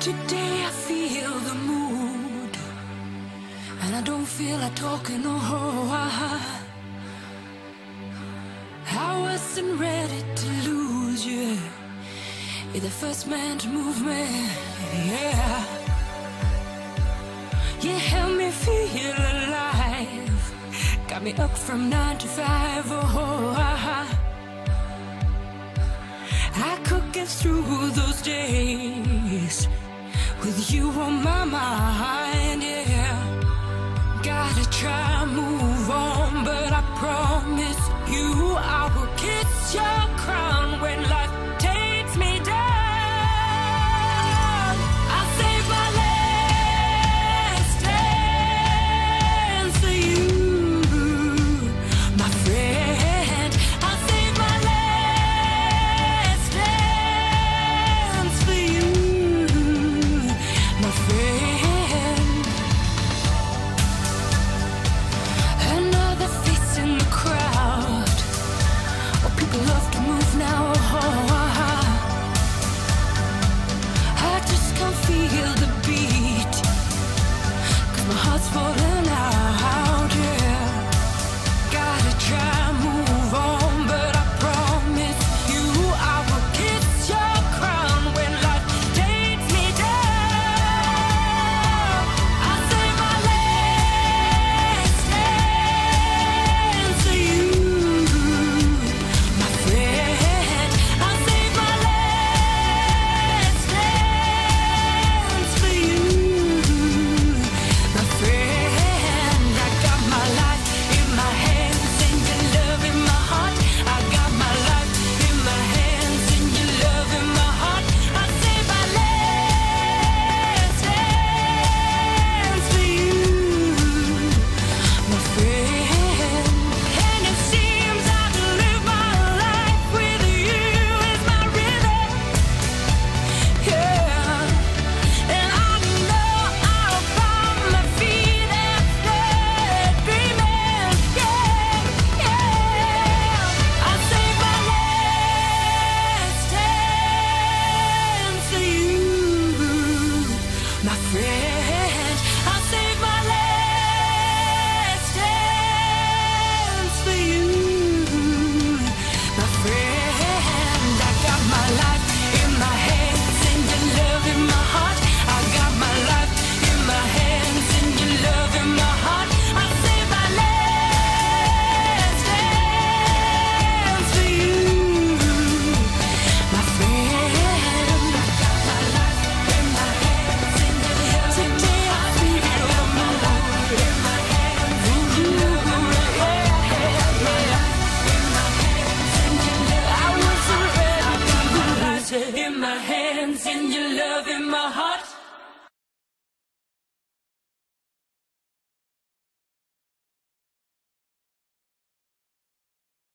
Today I feel the mood, and I don't feel like talking. I wasn't ready to lose you. You're the first man to move me, yeah. You help me feel alive, got me up from 9 to 5. I could get through those days with you on my mind, yeah. Gotta try move on, but I promise you I will kiss your crown when life takes me down. I'll save my last dance for you, my friend. I'll save my last dance for you, my friend. Another face in the crowd. Oh, people love to move now. I just can't feel the beat, 'cause my heart's falling out, yeah. Gotta try move on, but I promise you I will kiss your crown when life takes me down. I'll save my last dance for you, my friend. I'll save my last dance for you, my friend. I got my life in my hands and your love in my heart. I got my life in my hands and your love in my heart. I'll save my last dance for you, my friend. And it seems I live my life with you as my rhythm, yeah. And I know I'll find my feet after dreaming, yeah, yeah. I'll save my last dance for you, my friend. I'll save my last dance for you, my friend. I got my life in my hands and your love in my heart. I got my life in my hands and your love in my heart. I'll save my last dance for you, my friend. I got my life in my hands and your love in my heart. Today I feel my life in my hands and your love in my heart. My life in my hands and your love. I wasn't ready to lose it. In my hands and your love in my heart.